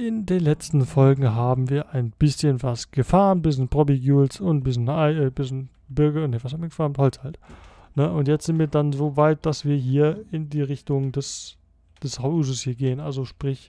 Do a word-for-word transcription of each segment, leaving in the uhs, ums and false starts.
In den letzten Folgen haben wir ein bisschen was gefahren, ein bisschen Probigules und ein bisschen, äh, bisschen Birke, ne, was haben wir gefahren? Holz halt. Ne? Und jetzt sind wir dann so weit, dass wir hier in die Richtung des, des Hauses hier gehen. Also sprich,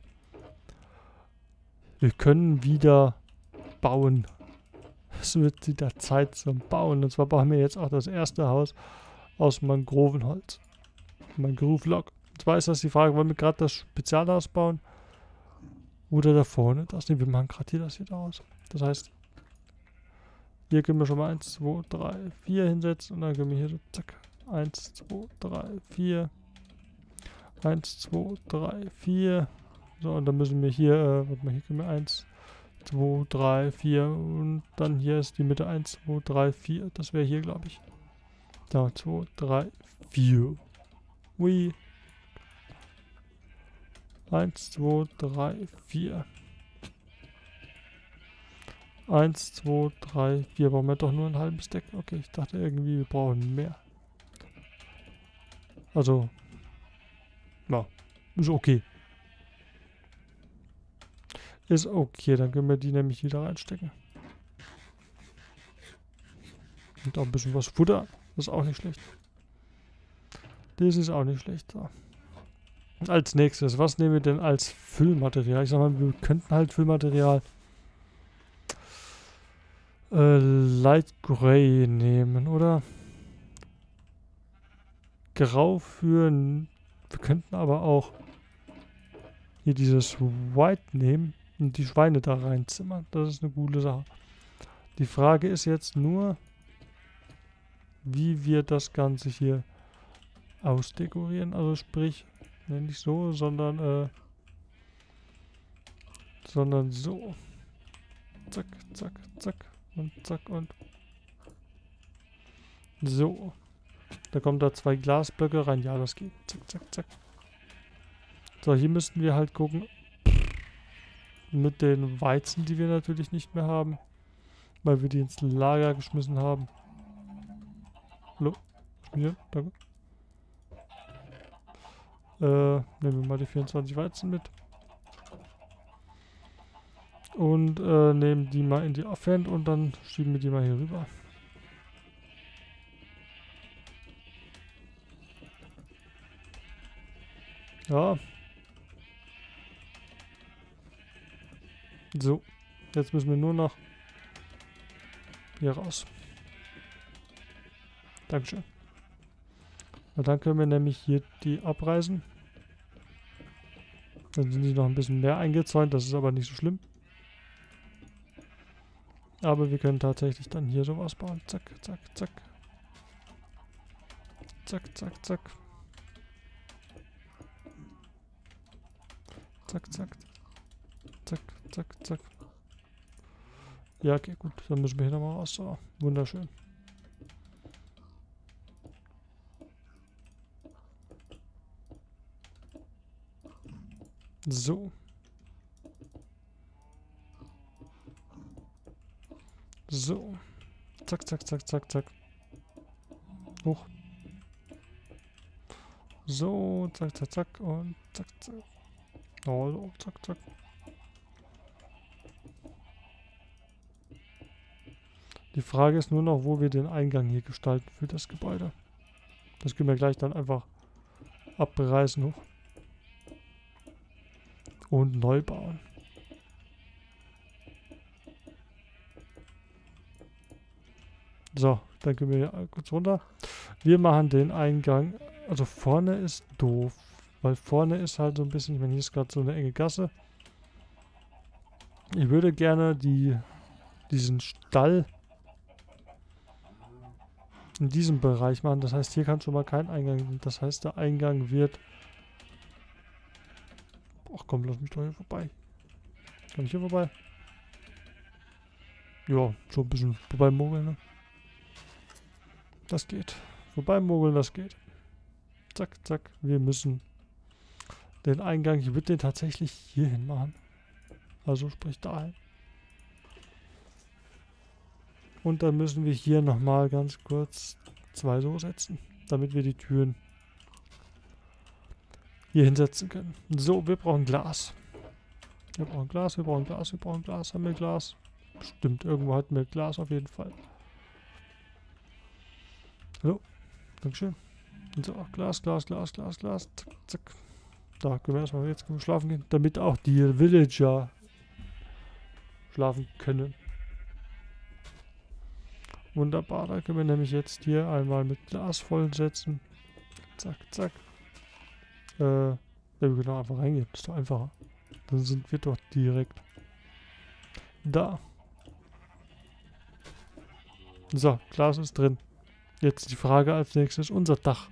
wir können wieder bauen. Es wird wieder Zeit zum Bauen. Und zwar bauen wir jetzt auch das erste Haus aus Mangrovenholz. Mangrove-Log. Und zwar ist das die Frage, wollen wir gerade das Spezialhaus bauen? Oder da vorne das? Ne, wir machen gerade hier das hier draus. Das heißt, hier können wir schon mal eins, zwei, drei, vier hinsetzen. Und dann können wir hier so zack. eins, zwei, drei, vier. eins, zwei, drei, vier. So, und dann müssen wir hier, äh, warte mal, hier können wir eins, zwei, drei, vier. Und dann hier ist die Mitte eins, zwei, drei, vier. Das wäre hier, glaube ich. Da, zwei, drei, vier. Ui. eins, zwei, drei, vier. eins, zwei, drei, vier. Brauchen wir doch nur ein halbes Deck. Okay, ich dachte irgendwie, wir brauchen mehr. Also, na, ist okay. Ist okay, dann können wir die nämlich wieder reinstecken. Und auch ein bisschen was Futter. Das ist auch nicht schlecht. Das ist auch nicht schlecht. So. Als nächstes, was nehmen wir denn als Füllmaterial? Ich sag mal, wir könnten halt Füllmaterial äh, Light Gray nehmen, oder? Grau für... Wir könnten aber auch hier dieses White nehmen und die Schweine da reinzimmern. Das ist eine gute Sache. Die Frage ist jetzt nur, wie wir das Ganze hier ausdekorieren. Also sprich... Ne, nicht so, sondern, äh, sondern so. Zack, zack, zack und zack und so. Da kommen da zwei Glasblöcke rein. Ja, das geht. Zack, zack, zack. So, hier müssten wir halt gucken. Mit den Weizen, die wir natürlich nicht mehr haben. Weil wir die ins Lager geschmissen haben. Hallo? Hier, danke. Äh, nehmen wir mal die vierundzwanzig Weizen mit. Und äh, nehmen die mal in die Offhand und dann schieben wir die mal hier rüber. Ja. So. Jetzt müssen wir nur noch hier raus. Dankeschön. Und dann können wir nämlich hier die abreißen. Dann sind die noch ein bisschen mehr eingezäunt, das ist aber nicht so schlimm. Aber wir können tatsächlich dann hier sowas bauen. Zack, zack, zack. Zack, zack, zack. Zack, zack. Zack, zack, zack. Ja, okay, gut. Dann müssen wir hier nochmal raus. So, wunderschön. So. So. Zack, zack, zack, zack, zack. Hoch. So, zack, zack, zack und zack, zack. Oh, so, zack, zack. Die Frage ist nur noch, wo wir den Eingang hier gestalten für das Gebäude. Das können wir gleich dann einfach abreißen hoch. Und neu bauen. So, dann können wir hier kurz runter. Wir machen den Eingang. Also vorne ist doof. Weil vorne ist halt so ein bisschen, ich meine, hier ist gerade so eine enge Gasse. Ich würde gerne die, diesen Stall in diesem Bereich machen. Das heißt, hier kann schon mal kein Eingang. Das heißt, der Eingang wird... Ach komm, lass mich doch hier vorbei. Kann ich hier vorbei? Ja, schon ein bisschen vorbei mogeln, ne? Das geht. Vorbei mogeln, das geht. Zack, zack. Wir müssen den Eingang, ich würde den tatsächlich hier hin machen. Also sprich dahin. Und dann müssen wir hier nochmal ganz kurz zwei so setzen, damit wir die Türen hier hinsetzen können. So, wir brauchen Glas. Wir brauchen Glas, wir brauchen Glas, wir brauchen Glas. Haben wir Glas? Stimmt, irgendwo hatten wir Glas auf jeden Fall. Hallo, Dankeschön. So, Glas, Glas, Glas, Glas, Glas. Zack, zack. Da können wir erstmal, jetzt können wir schlafen gehen, damit auch die Villager schlafen können. Wunderbar, da können wir nämlich jetzt hier einmal mit Glas vollsetzen. Zack, zack. Äh, ja, wir können auch einfach reingehen, das ist doch einfacher. Dann sind wir doch direkt da. So, Glas ist drin. Jetzt die Frage als nächstes, unser Dach.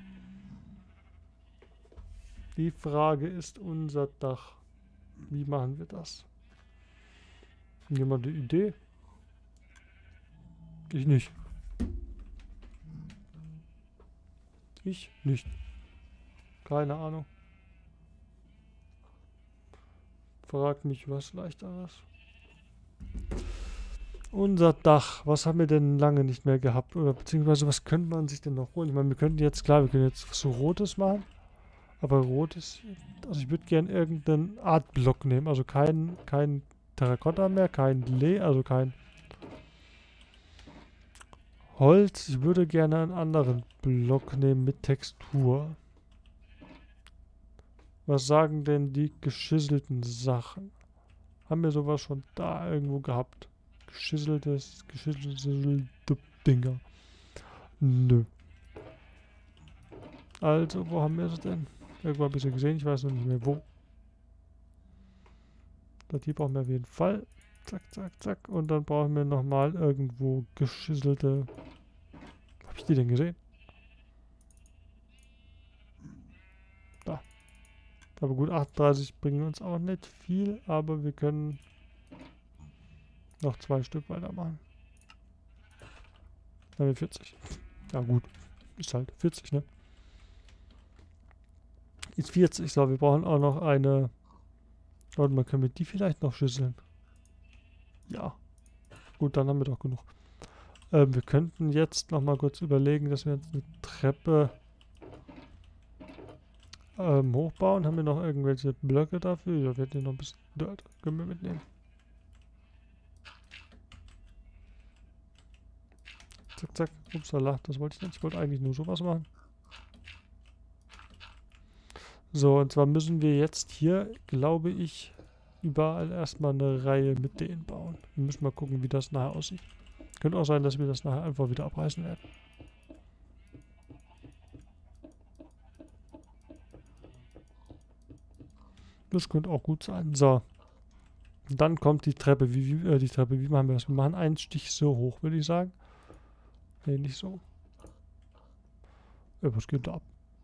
Die Frage ist unser Dach. Wie machen wir das? Jemand eine Idee? Ich nicht. Ich nicht. Keine Ahnung. Frag mich was leichteres. Unser Dach. Was haben wir denn lange nicht mehr gehabt? Oder beziehungsweise was könnte man sich denn noch holen? Ich meine, wir könnten jetzt, klar, wir können jetzt so Rotes machen. Aber Rotes, also ich würde gerne irgendeinen Artblock nehmen. Also kein, kein Terrakotta mehr, kein Leh, also kein Holz. Ich würde gerne einen anderen Block nehmen mit Textur. Was sagen denn die geschisselten Sachen? Haben wir sowas schon da irgendwo gehabt? Geschisseltes, geschisselte Dinger. Nö. Also, wo haben wir es denn? Irgendwo ein bisschen gesehen, ich weiß noch nicht mehr wo. Das hier brauchen wir auf jeden Fall. Zack, zack, zack. Und dann brauchen wir nochmal irgendwo geschisselte. Wo habe ich die denn gesehen? Da. Aber gut, achtunddreißig bringen uns auch nicht viel, aber wir können noch zwei Stück weitermachen. Dann haben wir vierzig. Ja gut, ist halt vierzig, ne? Ist vierzig, so, wir brauchen auch noch eine. Warte mal, können wir die vielleicht noch schüsseln? Ja. Gut, dann haben wir doch genug. Ähm, wir könnten jetzt noch mal kurz überlegen, dass wir jetzt eine Treppe ähm, hochbauen. Haben wir noch irgendwelche Blöcke dafür? Ja, wir hätten noch ein bisschen Dirt. Können wir mitnehmen. Zack, zack. Upsala, das wollte ich nicht. Ich wollte eigentlich nur sowas machen. So, und zwar müssen wir jetzt hier, glaube ich, überall erstmal eine Reihe mit denen bauen. Wir müssen mal gucken, wie das nachher aussieht. Könnte auch sein, dass wir das nachher einfach wieder abreißen werden. Das könnte auch gut sein. So. Dann kommt die Treppe. Wie, wie, äh, die Treppe, wie machen wir das? Wir machen einen Stich so hoch, würde ich sagen. Nee, nicht so. Ja, was geht da ab?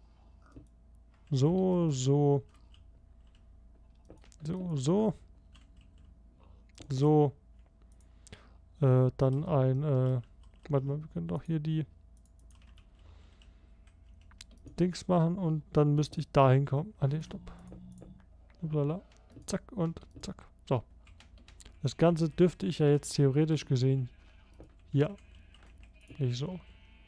So, so. So, so. So. Äh, dann ein, äh, warte mal, wir können doch hier die Dings machen und dann müsste ich da hinkommen. Ah, ne, stopp. Ublala. Zack und zack. So. Das Ganze dürfte ich ja jetzt theoretisch gesehen hier. Nicht so.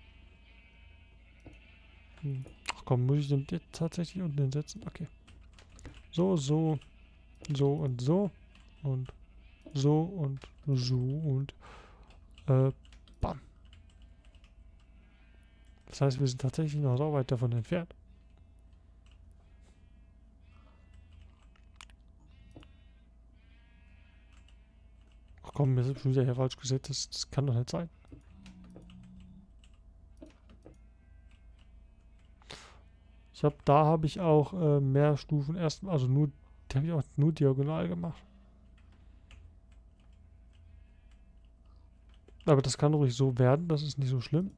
Hm. Ach komm, muss ich den jetzt tatsächlich unten hinsetzen? Okay. So, so, so und so und so und so und äh, bam. Das heißt, wir sind tatsächlich noch so weit davon entfernt. Ach komm, wir sind schon wieder hier falsch gesetzt. Das, das kann doch nicht sein. Ich habe, da habe ich auch äh, mehr Stufen erst, also nur, die habe ich auch nur diagonal gemacht. Aber das kann ruhig so werden, das ist nicht so schlimm.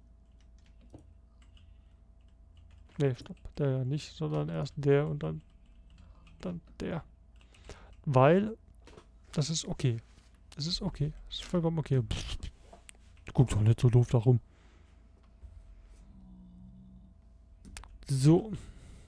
Ne, stopp, der ja nicht, sondern erst der und dann, dann der. Weil, das ist okay. Das ist okay, das ist vollkommen okay. Pff, du guckst doch nicht so doof da rum. So.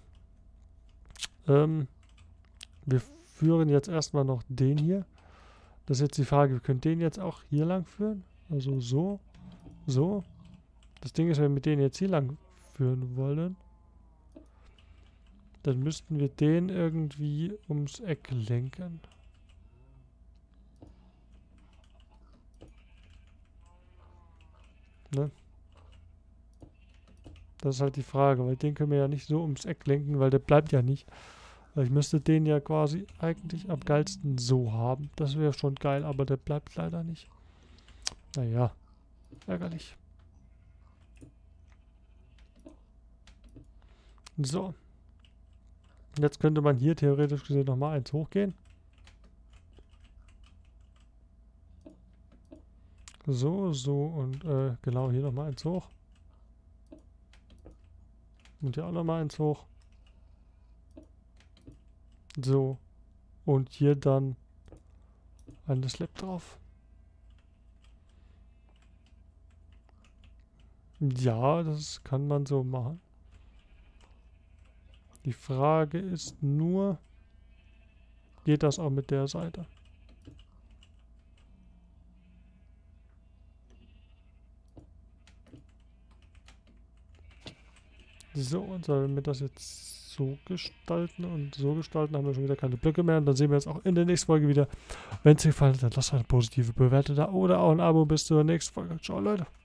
Ähm, wir führen jetzt erstmal noch den hier. Das ist jetzt die Frage, wir können den jetzt auch hier lang führen. Also so, so. Das Ding ist, wenn wir den jetzt hier lang führen wollen, dann müssten wir den irgendwie ums Eck lenken. Ne? Das ist halt die Frage, weil den können wir ja nicht so ums Eck lenken, weil der bleibt ja nicht. Ich müsste den ja quasi eigentlich am geilsten so haben. Das wäre schon geil, aber der bleibt leider nicht. Naja, ärgerlich. So. Jetzt könnte man hier theoretisch gesehen nochmal eins hochgehen. So, so und äh, genau hier nochmal eins hoch. Und hier auch nochmal eins hoch. So. Und hier dann eine Slab drauf. Ja, das kann man so machen. Die Frage ist nur, geht das auch mit der Seite? So, und sollen wir das jetzt so gestalten und so gestalten, haben wir schon wieder keine Blöcke mehr. Und dann sehen wir uns auch in der nächsten Folge wieder. Wenn es dir gefallen hat, dann lasst eine positive Bewertung da oder auch ein Abo. Bis zur nächsten Folge. Ciao, Leute.